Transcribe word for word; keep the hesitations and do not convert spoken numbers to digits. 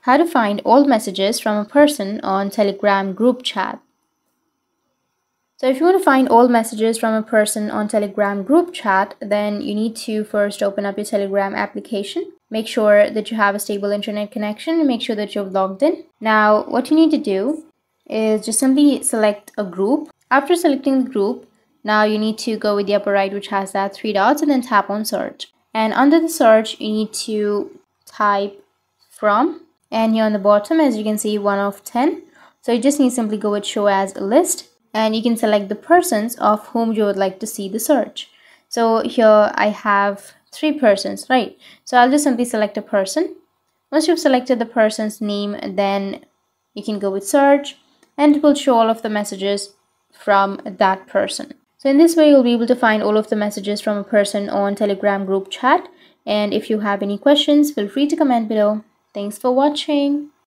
How to find all messages from a person on Telegram group chat. So if you want to find all messages from a person on Telegram group chat, then you need to first open up your Telegram application. Make sure that you have a stable internet connection and make sure that you've logged in. Now, what you need to do is just simply select a group. After selecting the group, now you need to go with the upper right, which has that three dots, and then tap on search. And under the search, you need to type from. And here on the bottom, as you can see, one of ten. So you just need to simply go with show as a list. And you can select the persons of whom you would like to see the search. So here I have three persons, right? So I'll just simply select a person. Once you've selected the person's name, then you can go with search and it will show all of the messages from that person. So in this way, you'll be able to find all of the messages from a person on Telegram group chat. And if you have any questions, feel free to comment below. Thanks for watching.